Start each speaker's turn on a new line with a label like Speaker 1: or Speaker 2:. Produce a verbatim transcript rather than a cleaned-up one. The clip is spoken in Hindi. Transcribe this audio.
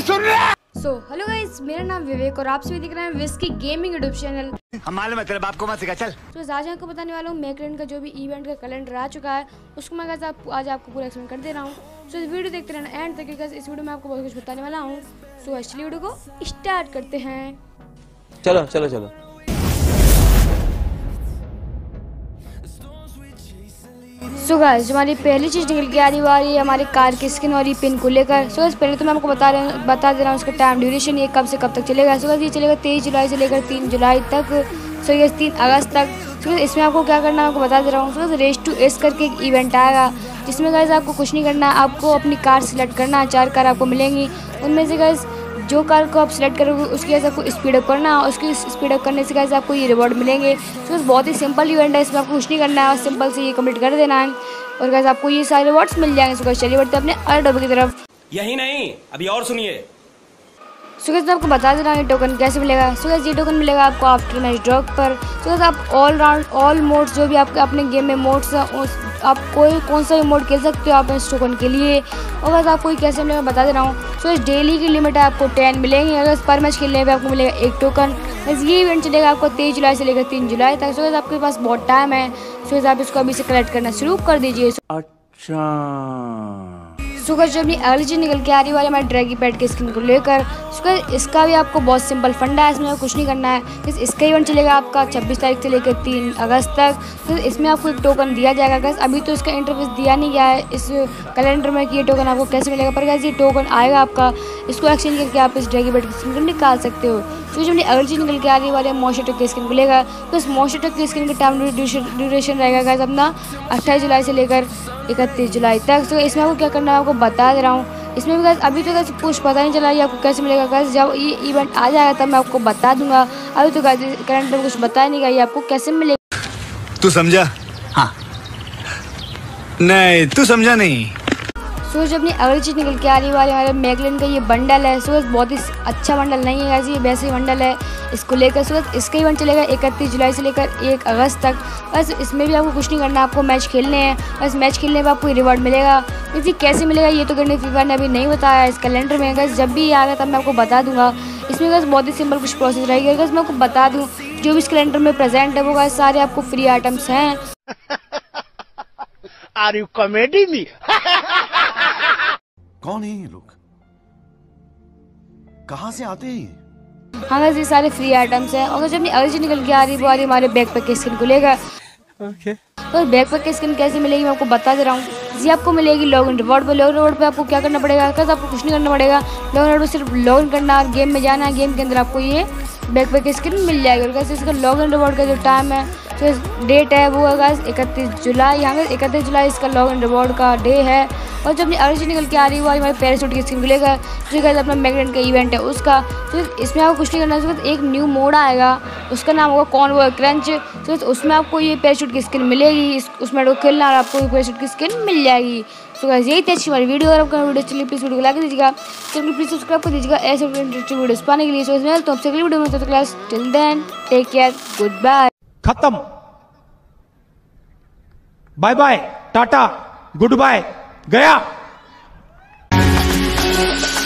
Speaker 1: सुन रहे?
Speaker 2: सो हेलो गाइस, मेरा नाम विवेक और आप सभी देख रहे हैं विस्की गेमिंग यूट्यूब चैनल।
Speaker 1: हम मालूम है तेरे बाप को मत सिखा, चल।
Speaker 2: तो आज आपको बताने वाला हूँ मैकलेन का जो भी इवेंट का कैलेंडर आ चुका है उसको मैं गाइस आप, आज आपको पूरा एक्सप्लेन कर दे रहा हूँ। सो इस वीडियो देखते रहना एंड तक, गाइस इस वीडियो में आपको बहुत कुछ बताने वाला हूँ। सो एक्चुअली वीडियो को स्टार्ट करते हैं।
Speaker 3: चलो चलो चलो।
Speaker 2: सो गाइस हमारी पहली चीज़ निकल के आ रही वाली है हमारी कार की स्किन और ये पिन को लेकर। सो गाइस पहले तो मैं आपको बता रहा बता दे रहा हूँ उसका टाइम ड्यूरेशन, ये कब से कब तक चलेगा। सो गाइस ये चलेगा तेईस जुलाई से लेकर तीन जुलाई तक। सो गाइस तीन अगस्त तक। सो गाइस इसमें आपको क्या करना है आपको बता दे रहा हूँ। So guys race to ace करके एक इवेंट आएगा जिसमें गाइस आपको कुछ नहीं करना है, आपको अपनी कार सिलेक्ट करना है। चार कार आपको मिलेंगी, उनमें से गाइस जो कार को आप सिलेक्ट करोगे उसकी गाइस आपको स्पीड अप करना है। उसकी स्पीड अप करने से गाइस आपको ये रिवॉर्ड मिलेंगे। तो बहुत ही सिंपल इवेंट है, इसमें आपको कुछ नहीं करना है और सिंपल से ये कंप्लीट कर देना है और गाइस आपको ये सारे रिवॉर्ड्स मिल जाएंगे। सो गाइस चलिए बढ़ते हैं अपने अगले टॉपिक की तरफ।
Speaker 3: यही नहीं, अभी और सुनिए।
Speaker 2: सो गाइस मैं आपको बता दे रहा हूँ ये टोकन कैसे मिलेगा। सो गाइस ये टोकन मिलेगा आपको आफ्टर मैच ड्रॉप पर। सो गाइस आप ऑल राउंड ऑल मोड्स जो भी आपके अपने गेम में मोड्स हैं उस आप कोई कौन सा भी मोड खेल सकते हो आप इस टोकन के लिए। और गाइस आपको ये कैसे मिलेगा बता दे रहा हूँ। सो इस डेली की लिमिट है आपको टेन मिलेंगे। अगर पर मैच खेलने पे आपको मिलेगा एक टोकन। बस ये इवेंट चलेगा आपको तेईस जुलाई से लेकर तीन जुलाई तक। सो गाइस आपके पास बहुत टाइम है। सो गाइस आप इसको अभी से कलेक्ट करना शुरू कर दीजिए।
Speaker 3: अच्छा
Speaker 2: सो गाइस जो अपनी अगली चीज निकल के आ रही है हमारे ड्रैगी पैड के स्किन को लेकर। सो गाइस इसका भी आपको बहुत सिंपल फंडा है, इसमें कुछ नहीं करना है। इस इसका इवेंट चलेगा आपका छब्बीस तारीख से लेकर तीन अगस्त तक। तो इसमें आपको एक टोकन दिया जाएगा। गाइस अभी तो इसका इंटरफेस दिया नहीं गया है इस कैलेंडर में कि ये टोकन आपको कैसे मिलेगा, पर गाइस ये टोकन आएगा आपका, इसको एक्सचेंज करके आप इस ड्रैगी पैड की स्किन को निकाल सकते हो। तो जो अपनी अगली चीज निकल के आ रही है वाले मॉन्स्टर के स्किन को लेकर। तो इस मॉन्स्टर के स्किन का टाइम ड्यूरेशन रहेगा गाइस अपना अट्ठाईस जुलाई से लेकर इकतीस जुलाई तक। तो इसमें आपको क्या करना है आपको बता दे रहा हूँ। इसमें भी गाइस अभी तो गाइस कुछ पता नहीं चला ये आपको कैसे मिलेगा। गाइस जब ये इवेंट आ जाएगा तब मैं आपको बता दूंगा। अभी तो गाइस कैलेंडर में कुछ बताया नहीं गया ये आपको कैसे मिलेगा।
Speaker 1: तू समझा? हाँ। नहीं तू समझा नहीं।
Speaker 2: सो जो अपनी अगली चीज निकल के आ रही है हमारे मैकलेन का ये बंडल है। सो बहुत ही अच्छा बंडल नहीं है गाइस, ये वैसे ही बंडल है इसको लेकर। सो इसका इवेंट चलेगा इकतीस जुलाई से लेकर एक अगस्त तक। बस इसमें भी आपको कुछ नहीं करना, आपको मैच खेलने हैं। बस मैच खेलने पर आपको रिवॉर्ड मिलेगा। इसी कैसे मिलेगा ये तो गन्ने फीफा ने अभी नहीं बताया इस कैलेंडर में। गाइस जब भी ये आएगा तब मैं आपको बता दूंगा। इसमें गाइस बहुत ही सिंपल कुछ प्रोसेस रहेगी। गाइस मैं आपको बता दूँ जो भी इस कैलेंडर में प्रेजेंट है वो गाइस सारे आपको फ्री आइटम्स हैं।
Speaker 4: Are you comedy me?
Speaker 5: कौन है ये लोग, कहाँ से आते हैं?
Speaker 2: हाँ गाइस ये सारे फ्री आइटम्स हैं। और जब अपनी अगली चीज निकल के आ रही है वो आ रही है हमारे बैकपैक के स्किन को लेकर।
Speaker 3: ओके
Speaker 2: तो बैकपैक की स्किन कैसे मिलेगी मैं आपको बता दे रहा हूँ। ये आपको मिलेगी लॉगिन रिवॉर्ड पे। लॉगिन रिवॉर्ड पे आपको क्या करना पड़ेगा, कैसे आपको कुछ नहीं करना पड़ेगा। लॉगिन रिवॉर्ड पे सिर्फ लॉगिन करना और गेम में जाना है। गेम के अंदर आपको ये बैकपैक की स्किन मिल जाएगी। और कैसे इसका लॉगिन रिवॉर्ड का जो टाइम है तो डेट है वो है इकतीस जुलाई। यहाँ पे इकतीस जुलाई इसका लॉगिन रिवॉर्ड का डे है। और जब अपनी अगली चीज निकल के आ रही है वो हमारे पैराशूट की स्किन को लेकर जो गाइस अपना मैकलेन का इवेंट है उसका। तो इसमें आपको कुछ नहीं करना है, एक न्यू मोड आएगा उसका नाम होगा कॉन्वॉय क्रंच। तो उसमें आपको ये पैराशूट की स्किन मिलेगी, उसमें आपको खेलना और आपको पैराशूट की स्किन मिल जाएगी। तो गाइस यही थी अच्छी हमारी वीडियो। अगर आपका वीडियो चलिए प्लीज़ वीडियो को लाइक दीजिएगा, चैनल प्लीज सब्सक्राइब कर दीजिएगा ऐसे इंटरेस्टिंग वीडियोस पाने के लिए। सो इसमें तो आपसे अगली वीडियो में तब तक class till then take care, goodbye.
Speaker 6: खत्म, bye bye, tata, goodbye, गया।